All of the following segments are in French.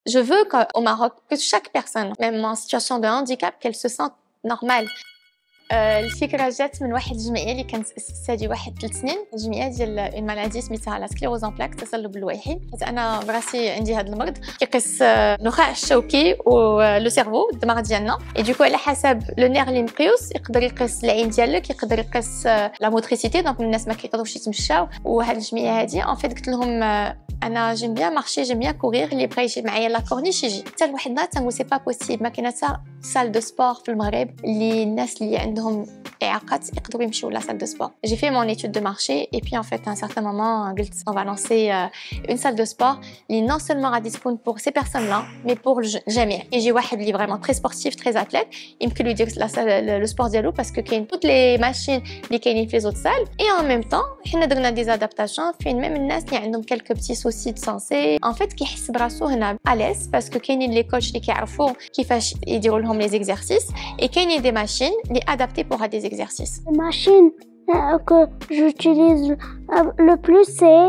Je veux qu'au Maroc, que chaque personne, même en situation de handicap, qu'elle se sente normale. الفكره جات من واحد الجمعيه اللي كانت اسست هذه واحد 3 سنين. الجمعيه ديال اون مالادي سميتها لا سكليروز ان بلاك، تصلب اللويحي. حيت انا براسي عندي هذا المرض كيقيس النخاع الشوكي ولو سيرفو الدماغ ديالنا. اي دوكو على حسب لو نير اللي مقيوس يقدر يقيس العين ديالك، يقدر يقيس لا موتريسيتي. دونك الناس ما كيقدروش يتمشاو. وهاد الجمعيه هذه ان فيت قلت لهم انا جيم بيان مارشي، جيم بيان كورير، اللي بغى يجي معايا لا كورنيش يجي. حتى لواحد النهار تنقول سي با بوسيبل، ما كاينه حتى سال دو سبور في المغرب اللي الناس اللي عندهم اعاقات يقدروا يمشيو لا سال دو سبور. J'ai fait mon étude de marché et puis en fait à un certain moment قلت on va lancer une salle de sport اللي non seulement غادي تكون pour ces personnes là mais pour الجميع. يجي واحد اللي vraiment très sportif très athlète يمكن له يدير le sport ديالو باسكو كاين toutes les machines اللي كاينين في les autres salles. et en même temps حنا درنا des adaptations فين même الناس اللي عندهم quelques petits soucis de santé en fait كيحس براسو هنا à l'aise باسكو كاينين les coachs اللي كيعرفوا كيفاش يديروا لهم les exercices et كاينين des machines اللي adaptées pour des exercices. La machine que j'utilise le plus, c'est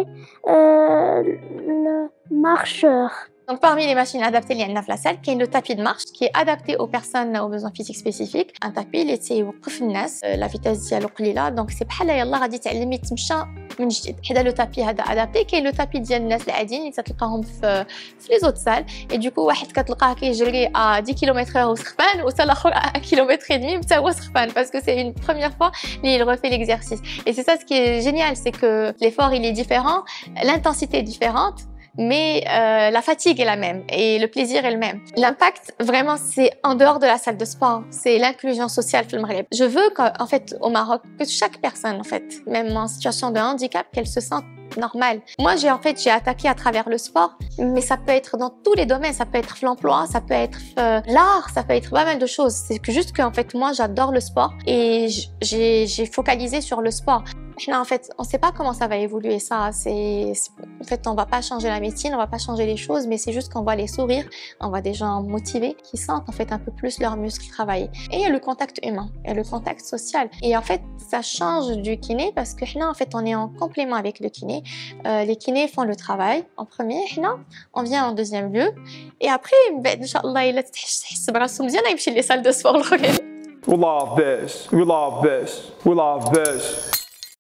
le marcheur. Donc parmi les machines adaptées اللي عندنا في la salle, il y a le tapis de marche qui est adapté aux personnes aux besoins physiques spécifiques. Un tapis اللي تيوقف الناس la vitesse ديالو قليله. Donc c'est بحال يلاه غادي تعلمي تمشى من جديد. حدا لو تابي هذا ادابتي. كاين لو تابي ديال الناس العاديين اللي تلقاهم في لي زوت سال. اي دوكو واحد كتلقاه كيجري 10 كيلومتر وسخفان، وتا الاخر 1 كيلومتر et demi حتى هو سخفان باسكو سي une première fois اللي il refait l'exercice. Et c'est ça ce qui est génial, c'est que l'effort il est différent, l'intensité est différente. Mais la fatigue est la même et le plaisir est le même. L'impact, vraiment, c'est en dehors de la salle de sport. C'est l'inclusion sociale في المغرب. Je veux qu'en fait, au Maroc, que chaque personne, en fait, même en situation de handicap, qu'elle se sente normale. Moi, j'ai attaqué à travers le sport, mais ça peut être dans tous les domaines. Ça peut être l'emploi, ça peut être l'art, ça peut être pas mal de choses. C'est que juste que, en fait, moi, j'adore le sport et j'ai focalisé sur le sport. En fait, on ne sait pas comment ça va évoluer ça. En fait, on ne va pas changer la médecine, on ne va pas changer les choses, mais c'est juste qu'on voit les sourires, on voit des gens motivés qui sentent en fait un peu plus leurs muscles travailler. Et il y a le contact humain, il y a le contact social. Et en fait, ça change du kiné parce que en fait, on est en complément avec le kiné. Les kinés font le travail en premier, on vient en deuxième lieu. Et après, Inch'Allah, il a تحس براسو مزيان يمشي les salles de sport. We love this, we love this, we love this.